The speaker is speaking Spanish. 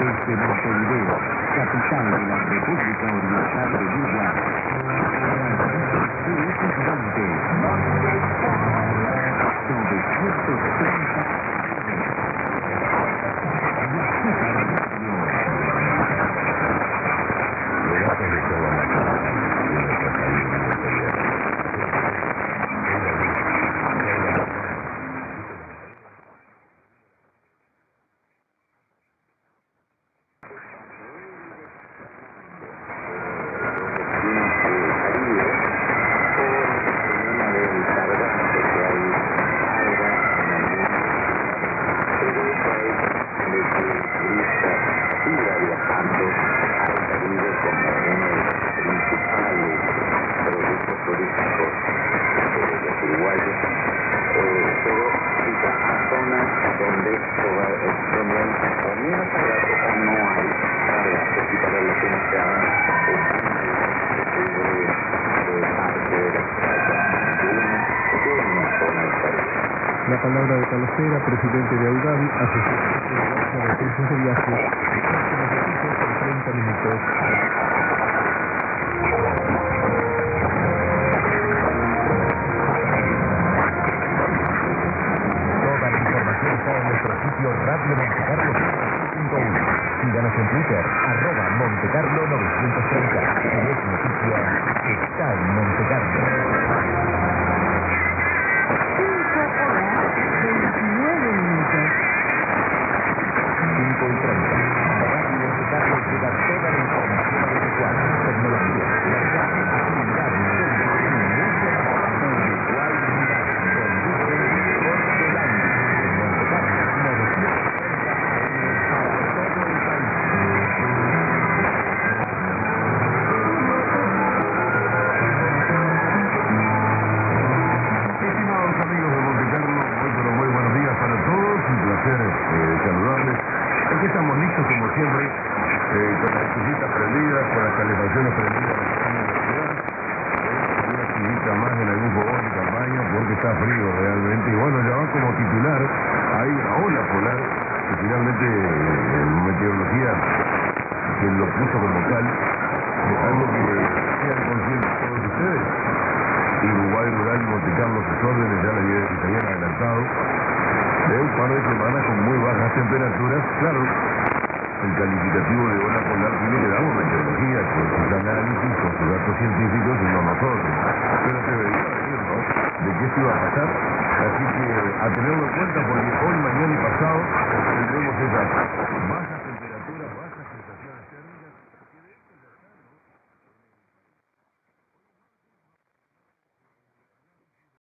desde Montevideo, capital de la República Oriental de Uruguay. Sureste Gigante, 930. La palabra de Calocera, presidente de Audavi, asesor de precios de viajes. Por 30 minutos. Toda la información está en nuestro sitio Radio Montecarlo.1. Síganos en Twitter, @Montecarlo930. Y es noticia, está en Montecarlo. 5:30. Radio Montecarlo llega toda la información adecuada. Tecnología, verdad, actividad, saludables. Aquí estamos listos como siempre, con las estufitas prendidas, con las calefacciones prendidas en la ciudad. Una estufa más en algún fogón de campaña porque está frío realmente. Y bueno, ya va como titular, hay una ola polar que finalmente en meteorología se lo puso como tal, algo que sean conscientes todos ustedes. Uruguay Rural y Monte Carlo sus órdenes ya les habían adelantado de un par de semanas con muy bajas temperaturas. Claro, el calificativo de ola polar tiene que dar una meteorología con sus análisis, con sus datos científicos y no nosotros. Pero se veía venir, ¿no?, de qué se iba a pasar. Así que a tenerlo en cuenta porque hoy